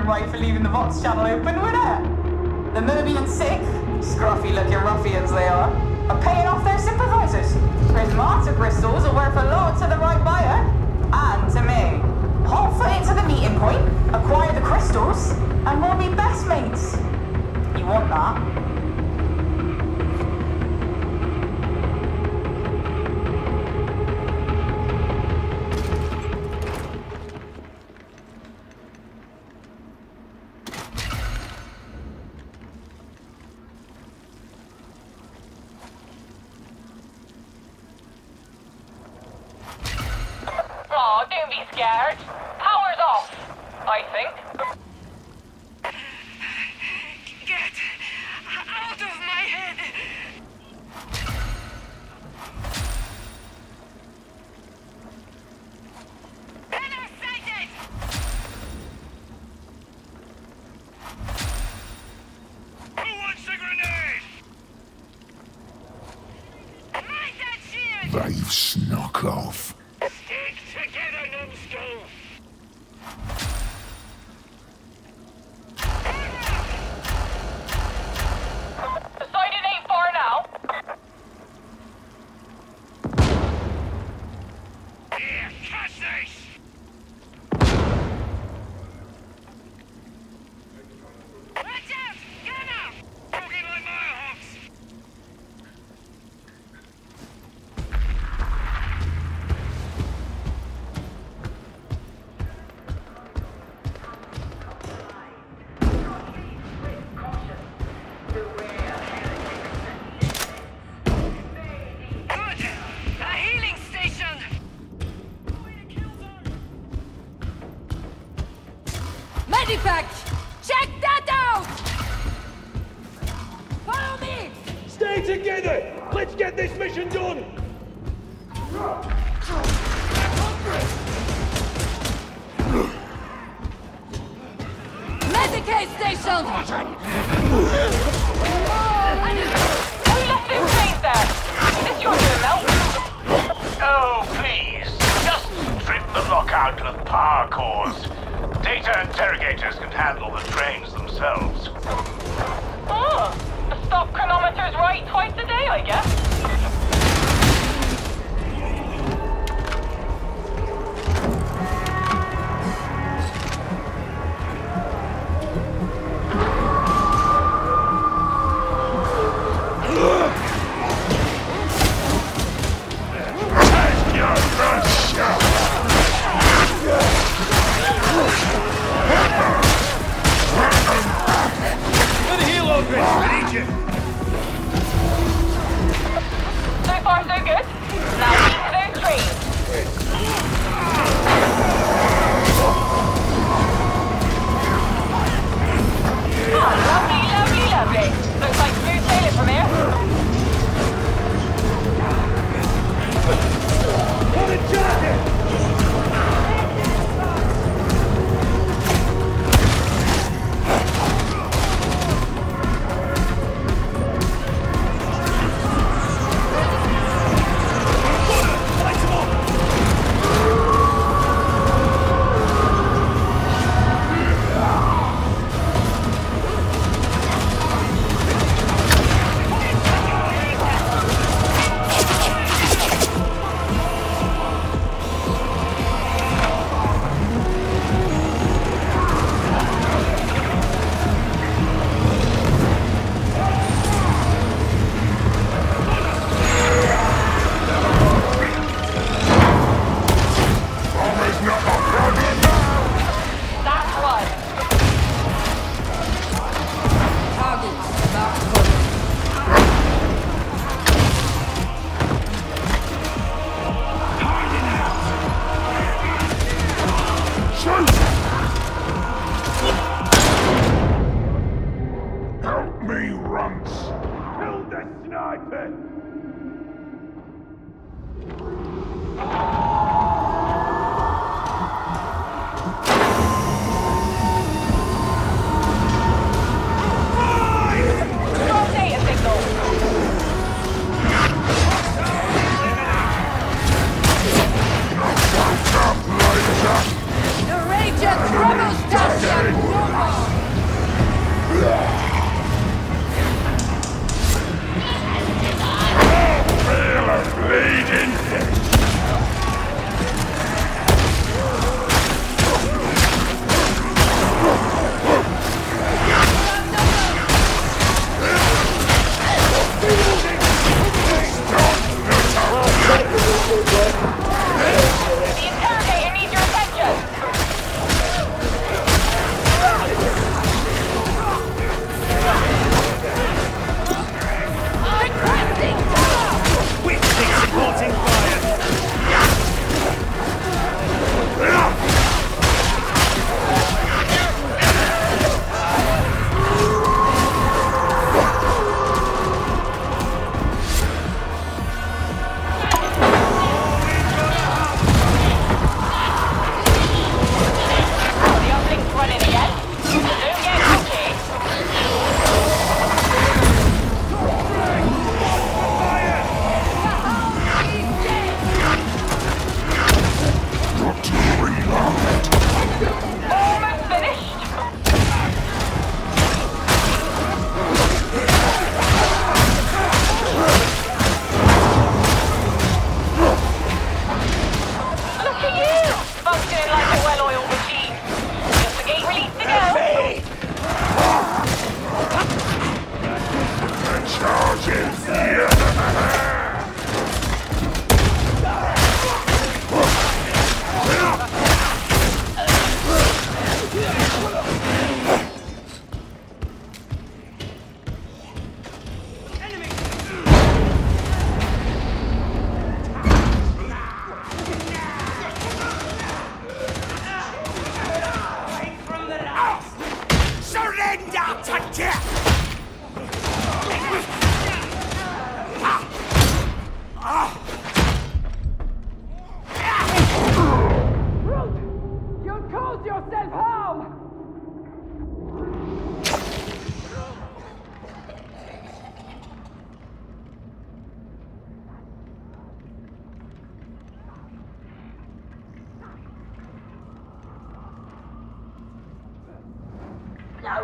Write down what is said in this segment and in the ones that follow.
right for leaving the Vox channel open, would it? The Mobian sick, scruffy-looking ruffians they are paying off their sympathizers. Prismata crystals are worth a lot to the right buyer, and to me. Hot foot into the meeting point, acquire the crystals, and we'll be best mates. You want that? Oh, don't be scared. Power's off, I think. Get out of my head! Enemy sighted! Who wants a grenade? My dead shield! They've snuck off. Stick together, numbskull! Decided ain't far now. Here, catch this! Watch out! Gunner! Talking like Firehawks! Good! A healing station! Medivac! Check that out! Follow me! Stay together! Let's get this mission done! Medicaid station! Who left his face there? This your doing, Mel? Oh, please. Just strip the lockout with power cores. Data interrogators can handle the trains themselves. Oh, the stop chronometer's right twice a day, I guess.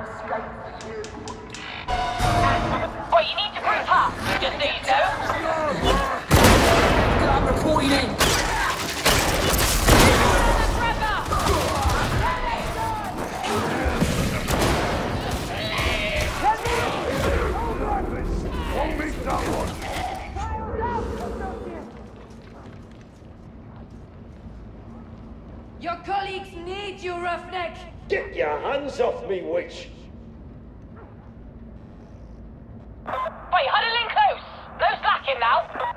But you need to group up, just so you know. I'm reporting in. Your colleagues need you, Roughneck! Get your hands off me, witch! Wait, huddle in close. No slacking now.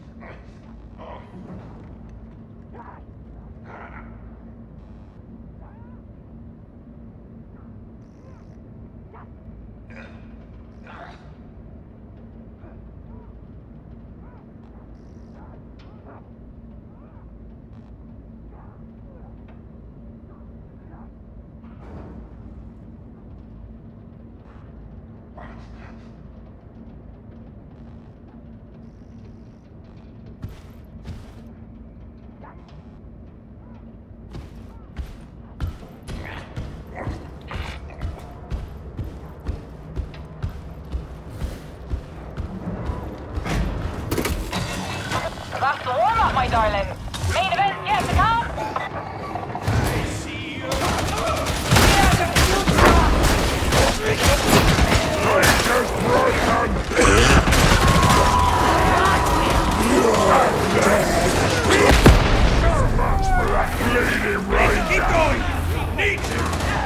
That's the warm-up, my darling. Main event yet to come. Keep going! Need to!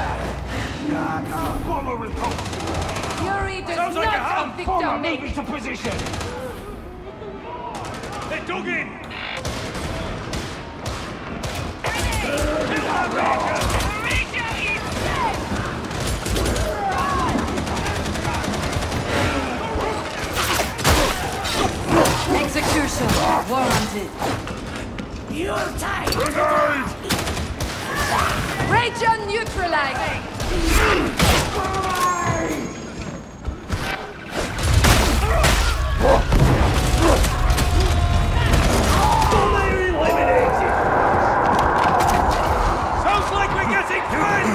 Fury does Sounds like a not hand! have Former, victim move into position! They're dug in! Execution warranted. You're tied! Region neutralized! Sounds like we're getting through!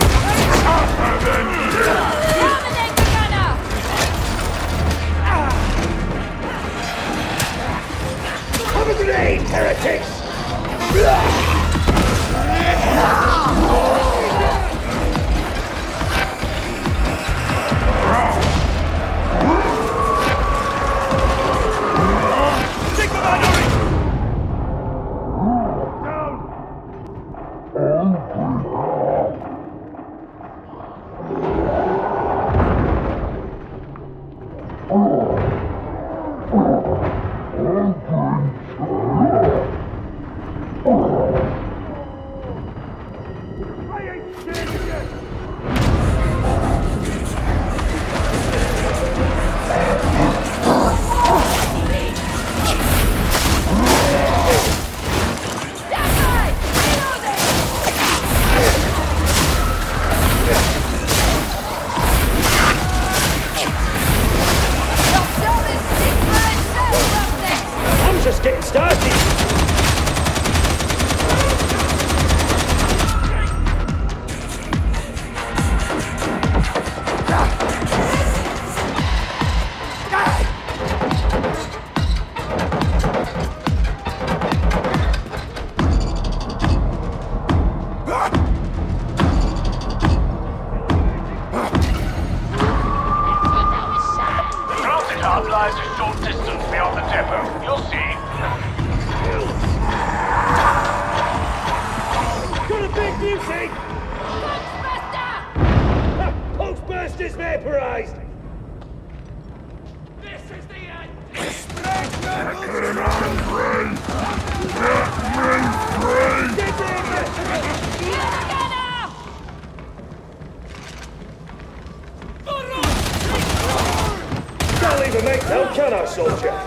Dominate the gunner! Have a grenade, heretics! I'm just getting started! Transit hub lies a short distance beyond the depot. You'll see. Got a big music! Ghostbuster! Pulse is vaporized! This is the end! Can't leave a mate now, can I, soldier?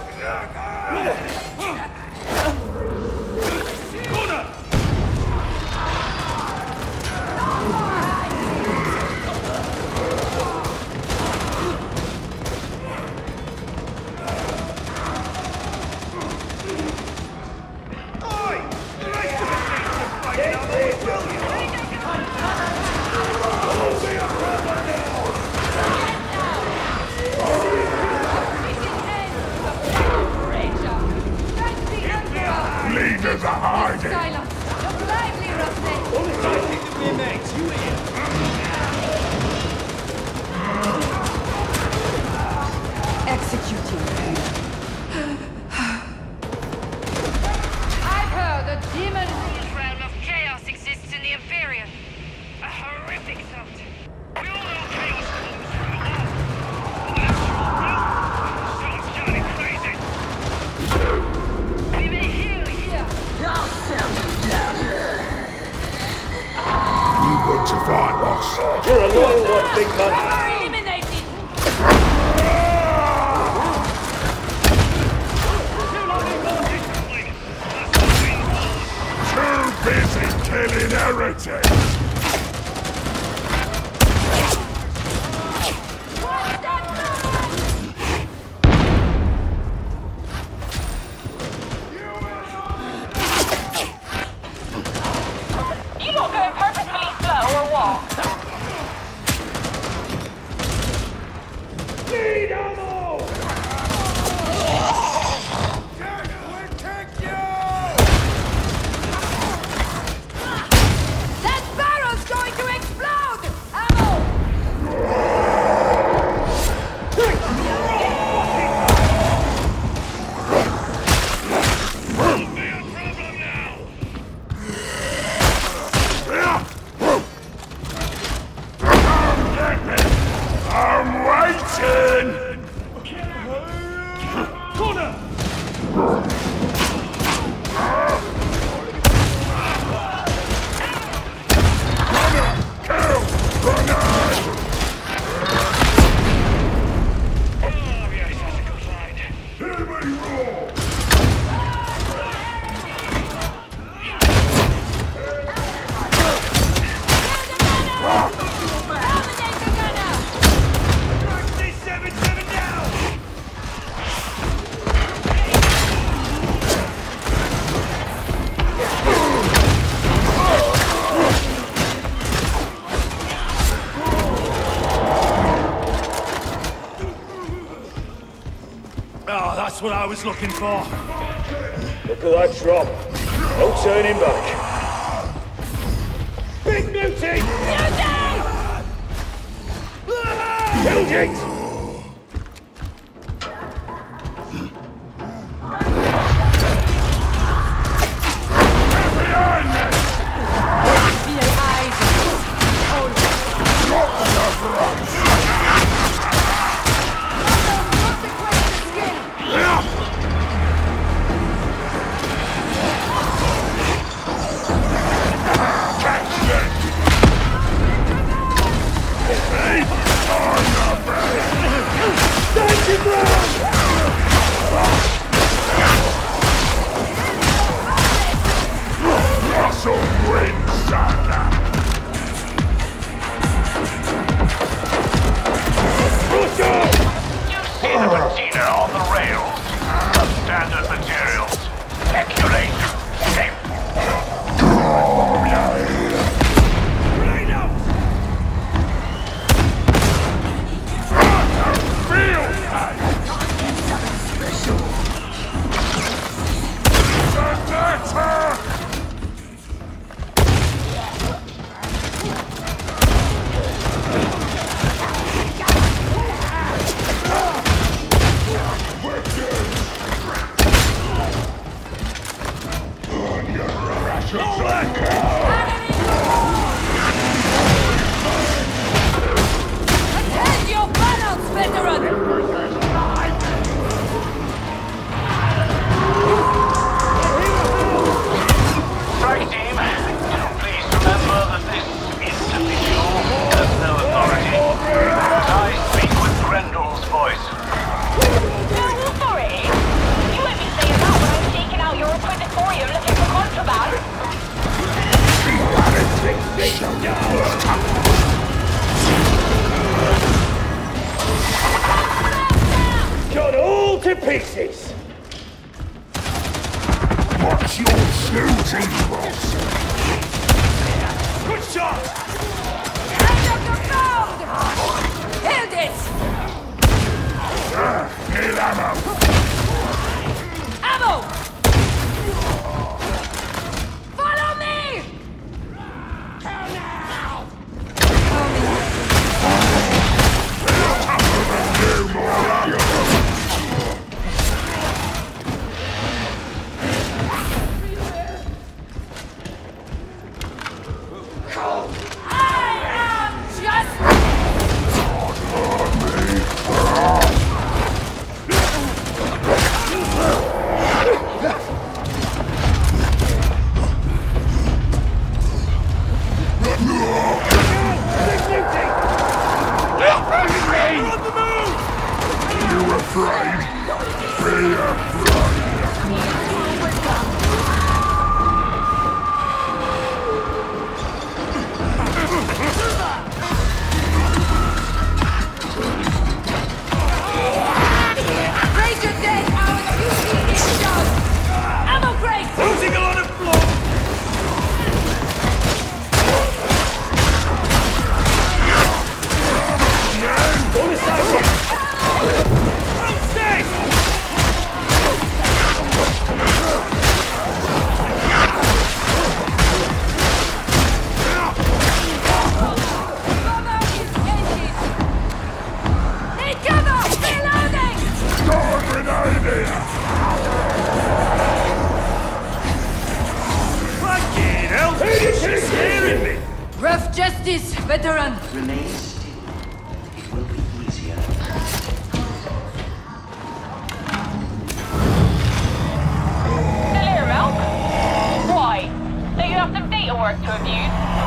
big monkey. Eliminated! Too busy killing heretics! You not going purposefully slow or what? Need ammo! That barrel's going to explode! Ammo! I'm waiting! Corner! Eliminate the gunner! 7 down! Oh, that's what I was looking for. Look at that drop. No turning back. Big mutie! Killed it! You see the patina on the rails? Substandard materials. Speculate. Attend your battles, veteran! Strike team, please remember that this individual has no authority. I speak with Grendel's voice. No authority? You won't be saying that when I'm taking out your equipment looking for contraband. Got all to pieces! What's your shooting, boss? Good shot! Held it! Need ammo! Ammo! Follow me! afraid. Be afraid. Raise your dead out of you shots! Ammo crate! Losing a lot of blood! Rough justice, veteran! Remain still. It will be easier. Still here, Mel? Why? Do you have some data work to review?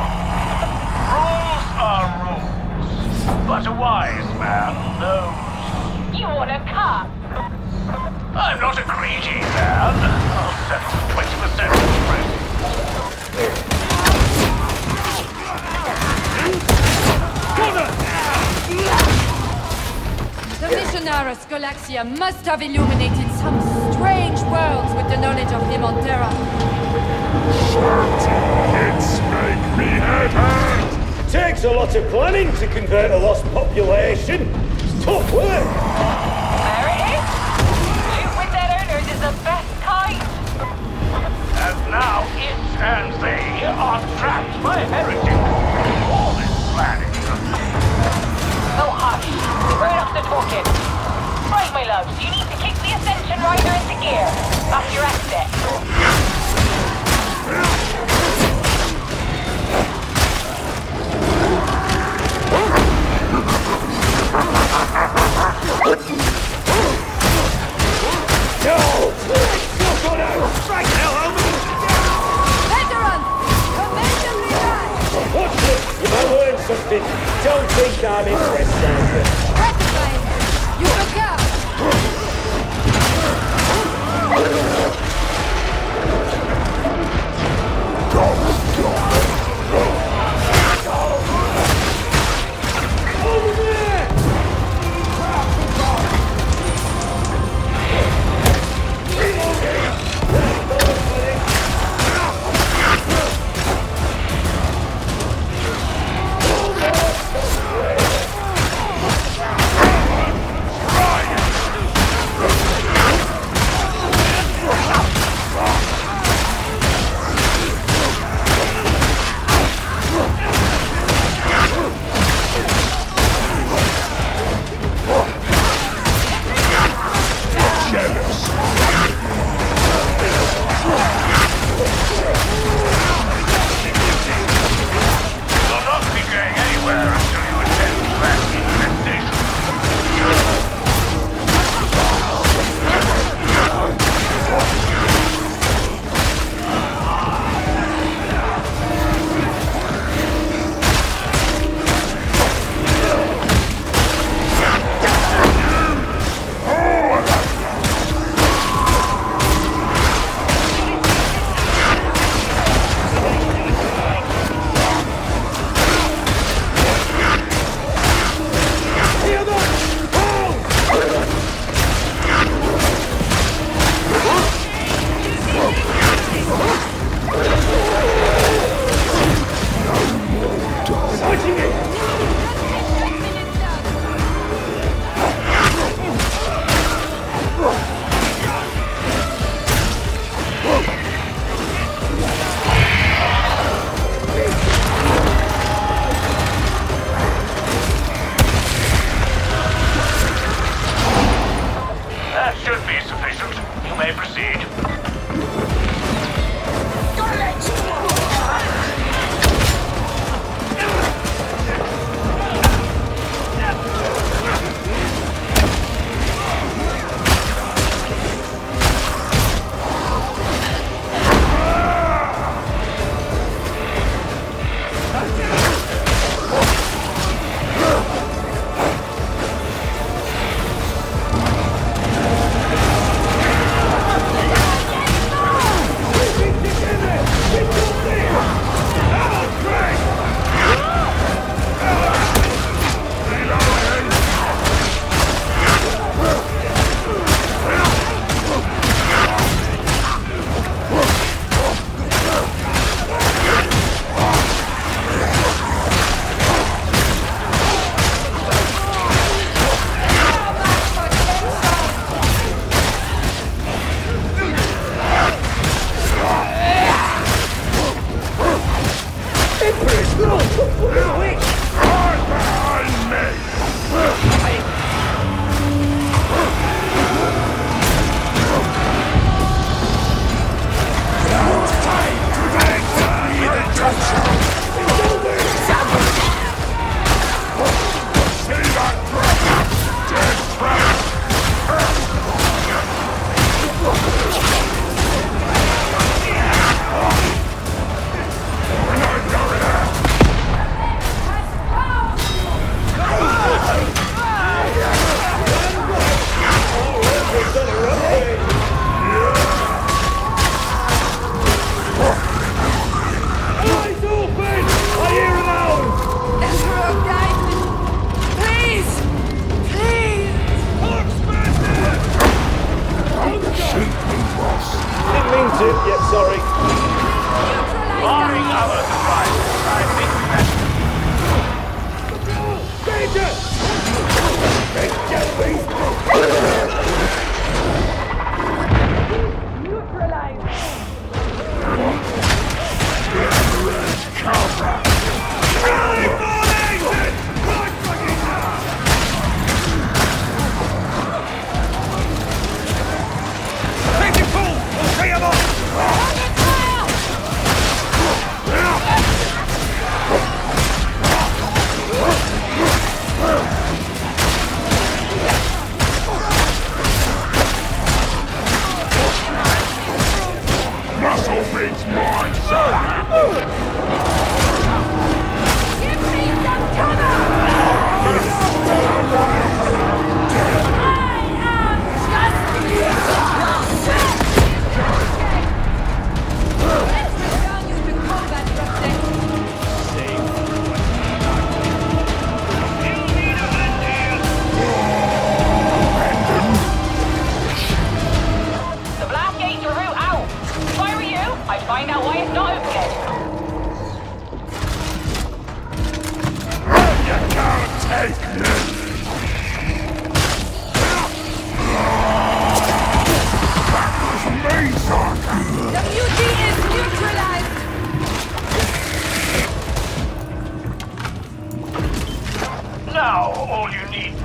Rules are rules, but a wise man knows. You want a cut? I'm not a greedy man. I'll settle for 20% of the price. The Missionaris Galaxia must have illuminated some strange worlds with the knowledge of him on Terra. Kids make me head. Takes a lot of planning to convert a lost population. It's tough work. There it is! Loot with dead owners is the best kind! And now it and they are trapped by heretics. All this planning. Oh, hush. We're enough to talking. Right, my loves, you need to kick the Ascension Rider into gear. That's your asset. Veteran! Commander Levi! Watch it! You might learn something. Don't think I'm interested. Gratifying! You look out!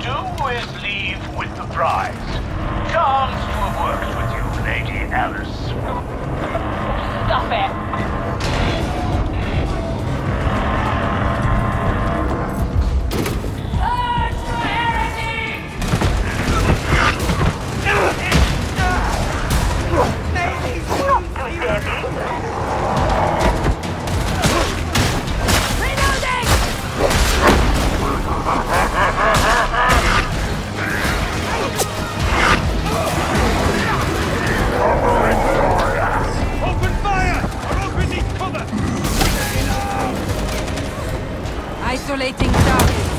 do is leave with the prize. Chance to have worked with you, Lady Alice. Stop it! Isolating targets.